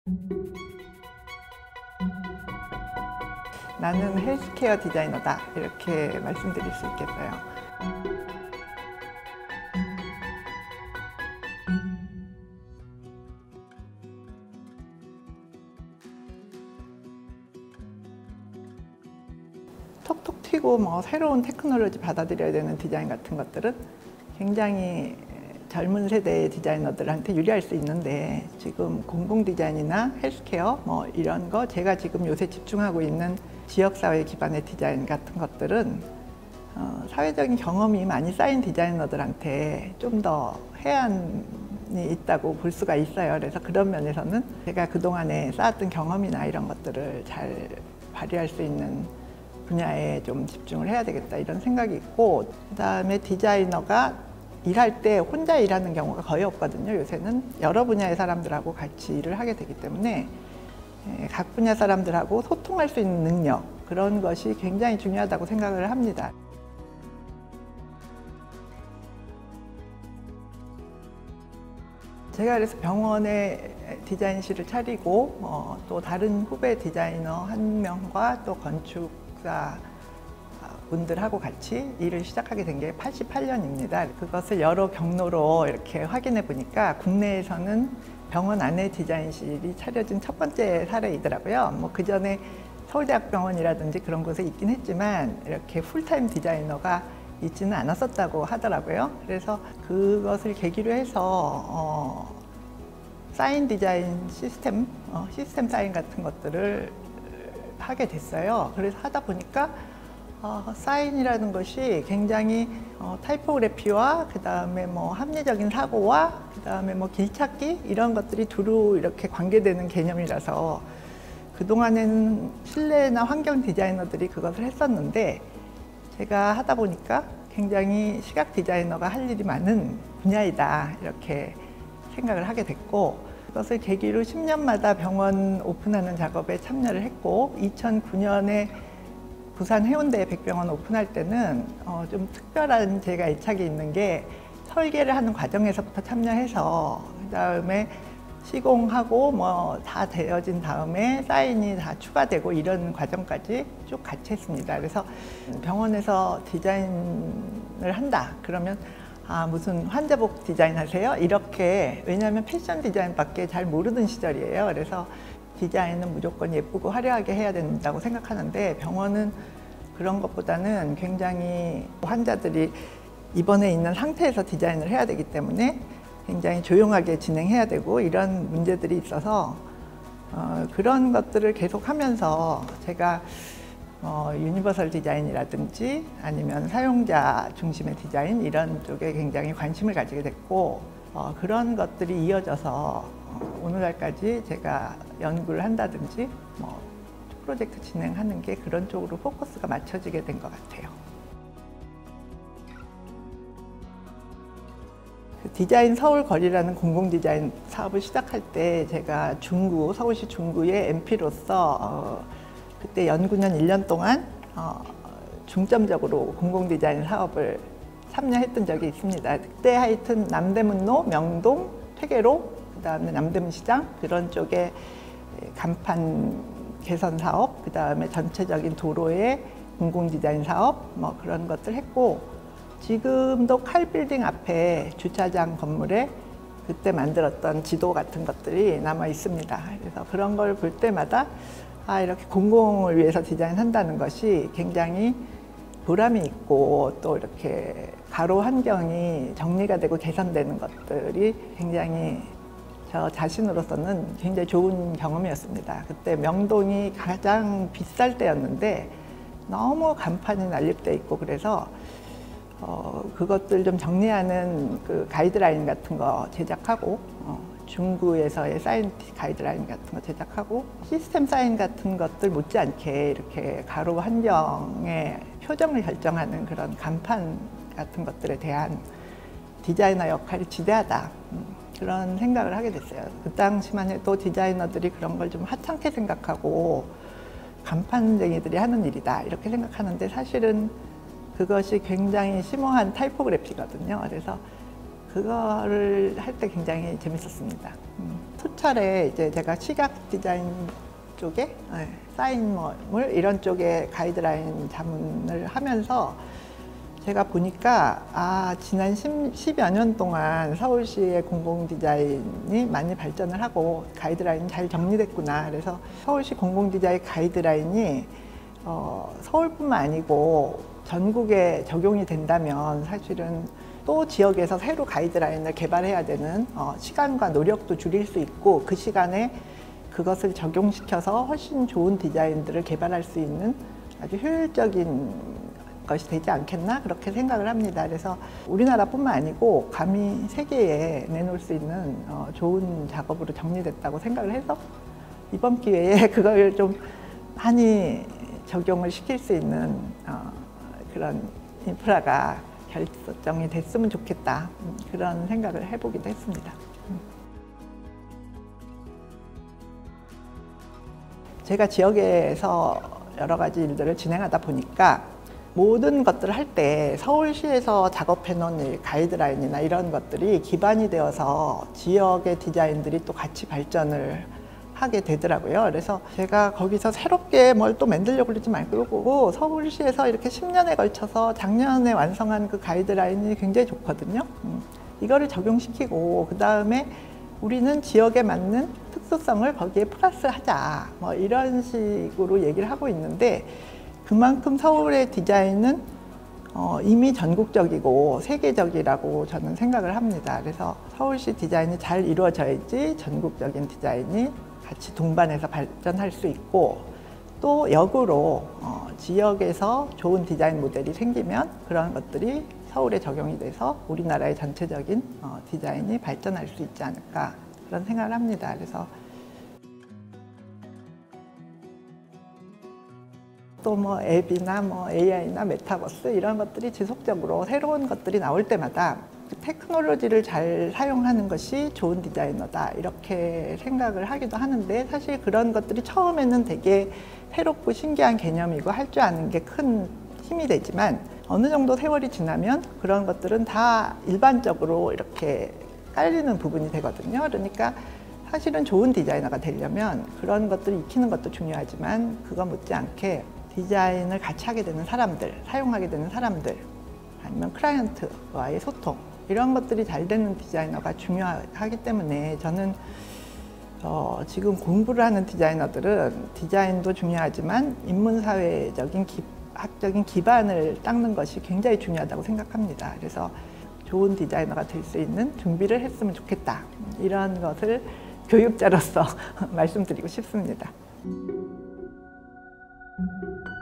나는 헬스케어 디자이너다, 이렇게 말씀드릴 수 있겠어요. 톡톡 튀고 새로운 테크놀로지 받아들여야 되는 디자인 같은 것들은 굉장히 젊은 세대의 디자이너들한테 유리할 수 있는데, 지금 공공 디자인이나 헬스케어 이런 거, 제가 지금 요새 집중하고 있는 지역사회 기반의 디자인 같은 것들은 사회적인 경험이 많이 쌓인 디자이너들한테 좀 더 해안이 있다고 볼 수가 있어요. 그래서 그런 면에서는 제가 그동안에 쌓았던 경험이나 이런 것들을 잘 발휘할 수 있는 분야에 좀 집중을 해야 되겠다, 이런 생각이 있고, 그다음에 디자이너가 일할 때 혼자 일하는 경우가 거의 없거든요. 요새는 여러 분야의 사람들하고 같이 일을 하게 되기 때문에 각 분야 사람들하고 소통할 수 있는 능력, 그런 것이 굉장히 중요하다고 생각을 합니다. 제가 그래서 병원에 디자인실을 차리고 또 다른 후배 디자이너 한 명과 또 건축사 분들하고 같이 일을 시작하게 된 게 88년입니다. 그것을 여러 경로로 이렇게 확인해 보니까 국내에서는 병원 안에 디자인실이 차려진 첫 번째 사례이더라고요. 그 전에 서울대학병원이라든지 그런 곳에 있긴 했지만 이렇게 풀타임 디자이너가 있지는 않았었다고 하더라고요. 그래서 그것을 계기로 해서 사인 디자인 시스템, 시스템 사인 같은 것들을 하게 됐어요. 그래서 하다 보니까 사인이라는 것이 굉장히 타이포그래피와 그다음에 합리적인 사고와 그다음에 길찾기, 이런 것들이 두루 이렇게 관계되는 개념이라서 그동안에는 실내나 환경 디자이너들이 그것을 했었는데, 제가 하다 보니까 굉장히 시각 디자이너가 할 일이 많은 분야이다, 이렇게 생각을 하게 됐고, 그것을 계기로 10년마다 병원 오픈하는 작업에 참여를 했고, 2009년에 부산 해운대 백병원 오픈할 때는 좀 특별한 제가 애착이 있는 게, 설계를 하는 과정에서부터 참여해서 그다음에 시공하고 다 되어진 다음에 사인이 다 추가되고 이런 과정까지 쭉 같이 했습니다. 그래서 병원에서 디자인을 한다 그러면 무슨 환자복 디자인 하세요? 이렇게, 왜냐하면 패션 디자인밖에 잘 모르던 시절이에요. 그래서 디자인은 무조건 예쁘고 화려하게 해야 된다고 생각하는데, 병원은 그런 것보다는 굉장히 환자들이 입원해 있는 상태에서 디자인을 해야 되기 때문에 굉장히 조용하게 진행해야 되고, 이런 문제들이 있어서 그런 것들을 계속 하면서 제가 유니버설 디자인이라든지 아니면 사용자 중심의 디자인, 이런 쪽에 굉장히 관심을 가지게 됐고, 그런 것들이 이어져서 오늘날까지 제가 연구를 한다든지 프로젝트 진행하는 게 그런 쪽으로 포커스가 맞춰지게 된 것 같아요. 디자인 서울 거리라는 공공 디자인 사업을 시작할 때 제가 서울시 중구의 MP로서 그때 연구년 1년 동안 중점적으로 공공 디자인 사업을 참여했던 적이 있습니다. 그때 하여튼 남대문로, 명동, 퇴계로, 그다음에 남대문 시장, 그런 쪽에 간판 개선 사업, 그다음에 전체적인 도로의 공공 디자인 사업, 그런 것들 했고, 지금도 칼빌딩 앞에 주차장 건물에 그때 만들었던 지도 같은 것들이 남아 있습니다. 그래서 그런 걸 볼 때마다 이렇게 공공을 위해서 디자인한다는 것이 굉장히 보람이 있고, 또 이렇게 가로 환경이 정리가 되고 개선되는 것들이 굉장히 저 자신으로서는 굉장히 좋은 경험이었습니다. 그때 명동이 가장 비쌀 때였는데 너무 간판이 난립돼 있고, 그래서 그것들 좀 정리하는 그 가이드라인 같은 거 제작하고, 중구에서의 사인 가이드라인 같은 거 제작하고, 시스템 사인 같은 것들 못지않게 이렇게 가로 환경의 표정을 결정하는 그런 간판 같은 것들에 대한 디자이너 역할이 지대하다, 그런 생각을 하게 됐어요. 그 당시만 해도 디자이너들이 그런 걸 좀 하찮게 생각하고 간판쟁이들이 하는 일이다, 이렇게 생각하는데, 사실은 그것이 굉장히 심오한 타이포그래피거든요. 그래서 그거를 할 때 굉장히 재밌었습니다. 수차례 이제 제가 시각 디자인 쪽에 사인물 이런 쪽에 가이드라인 자문을 하면서 제가 보니까 지난 10여 년 동안 서울시의 공공 디자인이 많이 발전을 하고 가이드라인이 잘 정리됐구나. 그래서 서울시 공공 디자인 가이드라인이 서울뿐만 아니고 전국에 적용이 된다면 사실은 또 지역에서 새로 가이드라인을 개발해야 되는 시간과 노력도 줄일 수 있고 그 시간에 그것을 적용시켜서 훨씬 좋은 디자인들을 개발할 수 있는 아주 효율적인 것이 되지 않겠나 그렇게 생각을 합니다. 그래서 우리나라뿐만 아니고 감히 세계에 내놓을 수 있는 좋은 작업으로 정리됐다고 생각을 해서 이번 기회에 그걸 좀 많이 적용을 시킬 수 있는 그런 인프라가 결정이 됐으면 좋겠다 그런 생각을 해보기도 했습니다. 제가 지역에서 여러 가지 일들을 진행하다 보니까 모든 것들을 할 때 서울시에서 작업해 놓은 가이드라인이나 이런 것들이 기반이 되어서 지역의 디자인들이 또 같이 발전을 하게 되더라고요. 그래서 제가 거기서 새롭게 뭘 또 만들려고 그러지 말고 서울시에서 이렇게 10년에 걸쳐서 작년에 완성한 그 가이드라인이 굉장히 좋거든요. 이거를 적용시키고 그 다음에 우리는 지역에 맞는 특수성을 거기에 플러스하자 뭐 이런 식으로 얘기를 하고 있는데 그만큼 서울의 디자인은 이미 전국적이고 세계적이라고 저는 생각을 합니다. 그래서 서울시 디자인이 잘 이루어져야지 전국적인 디자인이 같이 동반해서 발전할 수 있고 또 역으로 지역에서 좋은 디자인 모델이 생기면 그런 것들이 서울에 적용이 돼서 우리나라의 전체적인 디자인이 발전할 수 있지 않을까 그런 생각을 합니다. 그래서 또 뭐 앱이나 뭐 AI나 메타버스 이런 것들이 지속적으로 새로운 것들이 나올 때마다 테크놀로지를 잘 사용하는 것이 좋은 디자이너다 이렇게 생각을 하기도 하는데 사실 그런 것들이 처음에는 되게 새롭고 신기한 개념이고 할 줄 아는 게 큰 힘이 되지만 어느 정도 세월이 지나면 그런 것들은 다 일반적으로 이렇게 깔리는 부분이 되거든요. 그러니까 사실은 좋은 디자이너가 되려면 그런 것들을 익히는 것도 중요하지만 그거 못지않게 디자인을 같이 하게 되는 사람들, 사용하게 되는 사람들 아니면 클라이언트와의 소통 이런 것들이 잘 되는 디자이너가 중요하기 때문에 저는 지금 공부를 하는 디자이너들은 디자인도 중요하지만 인문사회적인 학적인 기반을 닦는 것이 굉장히 중요하다고 생각합니다. 그래서 좋은 디자이너가 될 수 있는 준비를 했으면 좋겠다. 이런 것을 교육자로서 말씀드리고 싶습니다.